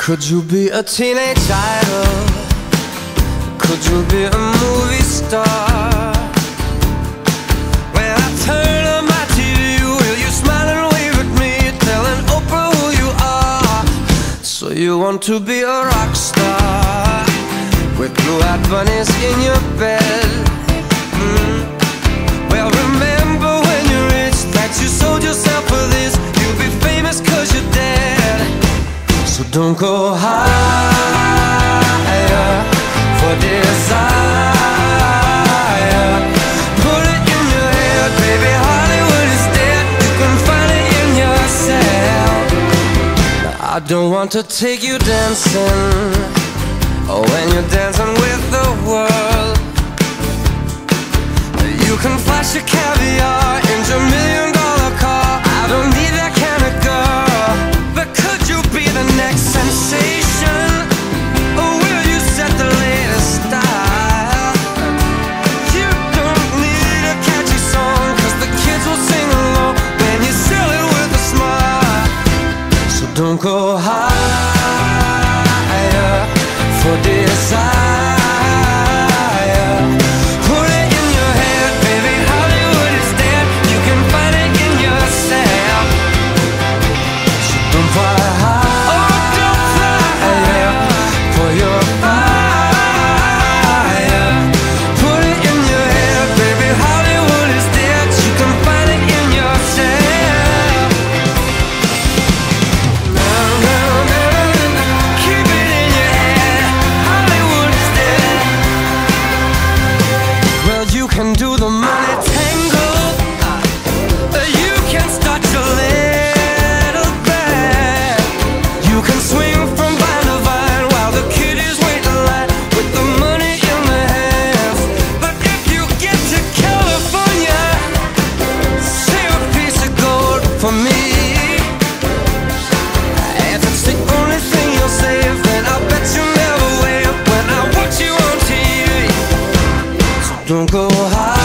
Could you be a teenage idol? Could you be a movie star? When I turn on my TV, will you smile and wave at me, telling Oprah who you are? So you want to be a rock star with blue-eyed bunnies in your bed? Well, remember when you reached that you sold yourself for this. You'll be famous 'cause you're dead. So don't go higher for desire. Put it in your head, baby, Hollywood is dead. You can find it in yourself. I don't want to take you dancing, or when you're dancing with the world. You can flash your caviar in your $1,000,000 car. I don't need that kind of girl. But could you be the next sensation? Or will you set the latest style? You don't need a catchy song, 'cause the kids will sing along when you sell it with a smile. So don't go higher for desire. Put it in your head, baby, Hollywood is dead. You can find it in yourself. So don't fly high, oh, don't fly higher for your fire. Put it in your head, baby, Hollywood is dead. You can find it in yourself. Keep it in your head, Hollywood is dead. Well, you can do the money tango, you can start your little band. You can swing from vine to vine while the kid is waiting line with the money in their hands. But if you get to California, save a piece of gold for me. If it's the only thing you'll save, then I bet you never wave when I watch you on TV. So don't go high